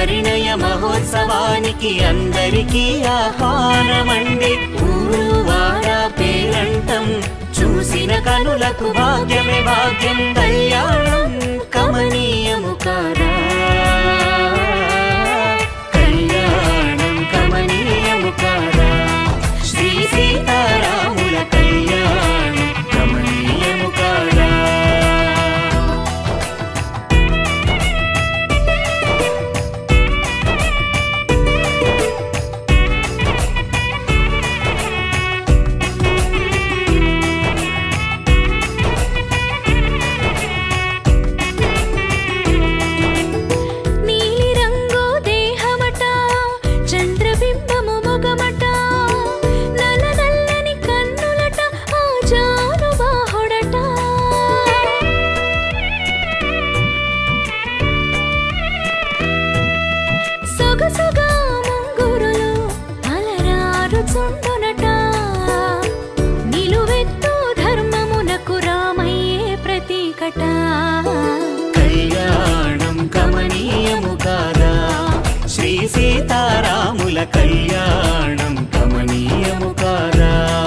పరిణయ మహోత్సవానికి అందరికీ ఆహ్వానమండి. ఊరు వాడ పేరంటం చూసిన కనులకు భాగ్యమే భాగ్యం. కళ్యాణం కమనీయము కాదా, కళ్యాణం కమనీయము కాదా, శ్రీ సీతారాముల కళ్యాణం కమనీయము కాదా. కళ్యాణం కమనీయము కాదా, శ్రీ సీతారాముల కళ్యాణం కమనీయము కాదా.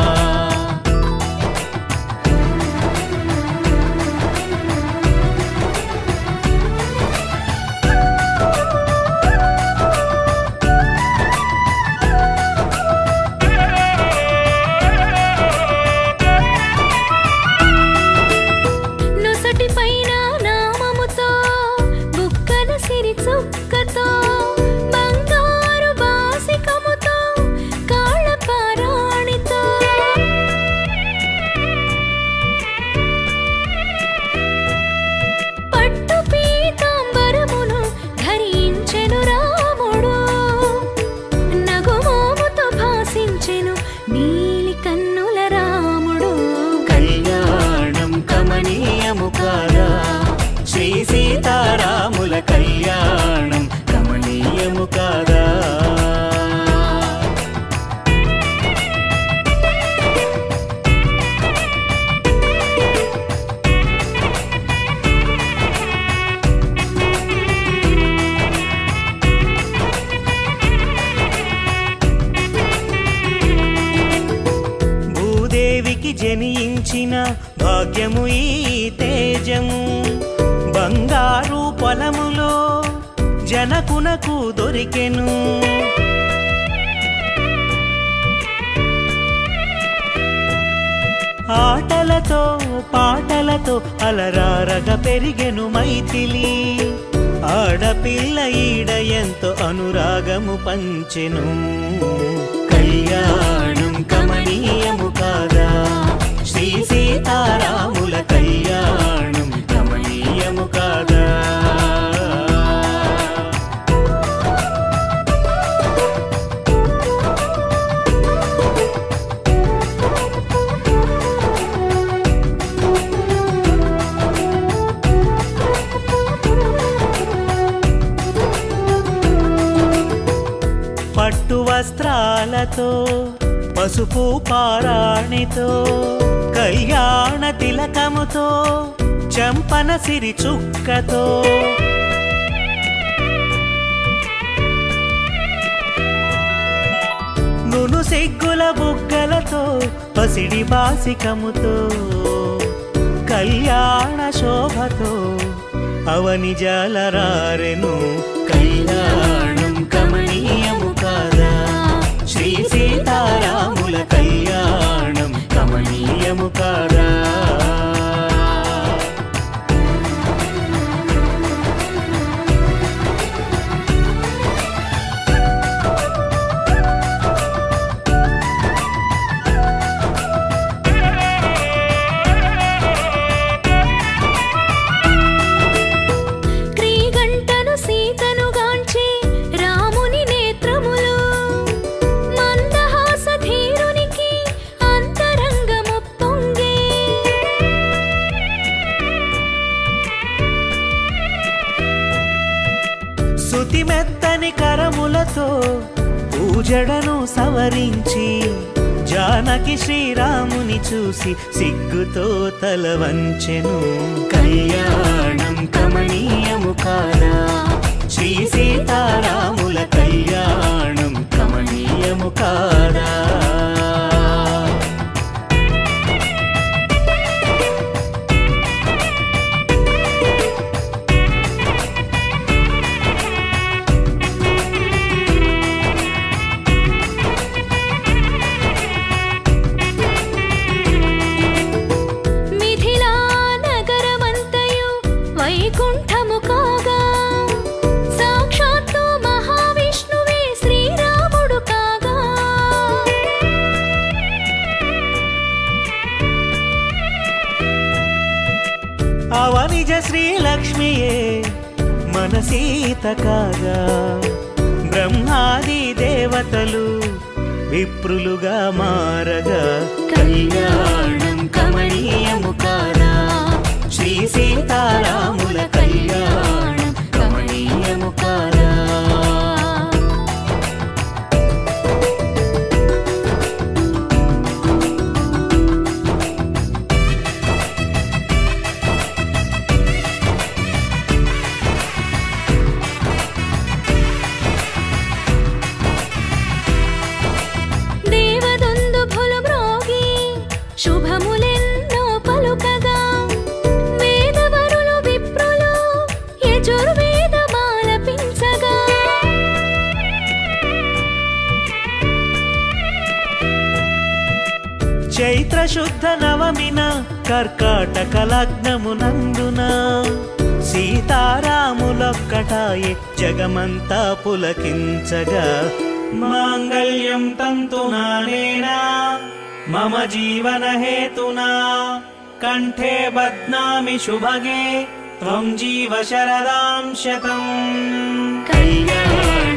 శ్రీ సీతారాముల కళ్యాణం కమనీయము కాదా. భూదేవికి జనించిన భాగ్యము ఈ తేజము. బంగారు పొలములో జనకునకు దొరికెను. ఆటలతో పాటలతో అలరారగా పెరిగెను మైథిలి. ఆడపిల్ల ఈడ ఎంతో అనురాగము పంచెను. కళ్యాణం కమనీయము కాదా, శ్రీ సీతారాముల కళ్యాణం కమనీయము కాదా. పట్టు వస్త్రాలతో పసుపు పారాణితో కళ్యాణ తిలకముతో చంపన సిరి చుక్కతో నును సిగ్గుల బుగ్గలతో పసిడి బాసికముతో కళ్యాణ శోభతో అవని జాలరారెను. కళ్యాణం కమనీయము కాదా, శ్రీ సీతారాముల కళ్యాణం కమనీయము కాదా. శృతి మెత్తని కరములతో పూజడను సవరించి జానకి శ్రీరాముని చూసి సిగ్గుతో తల వంచెను. కళ్యాణం కమనీయము కాదా, శ్రీ సీతారాముల కళ్యాణం కమనీయము కాదా. వైకుంఠము కాగా సాక్షాత్తు మహావిష్ణువే శ్రీరాముడు కాగా. అవనిజ శ్రీలక్ష్మియే మన సీత కాగా బ్రహ్మాది దేవతలు విప్రులుగా మారగా కళ్యాణం కమనీయము కాదా. శ్రీ సీతారాముల కళ్యాణం కమనీయము కాదా. దేవదుందుభులు మ్రోగి శుభములెన్నో పలుకగా వేదవరులు విప్రులు యజుర్వేదమాలపించగా. చైత్ర శుద్ధ నవమిన కర్కాటక లగ్నమునందున సీతారాములొక్కటాయే జగమంతా పులకించగా మాంగళ్యం తంతునానేనా మమ జీవన హేతునా కంఠే బధ్నామి శుభగే త్వం జీవ శరదాం శతం. కళ్యాణ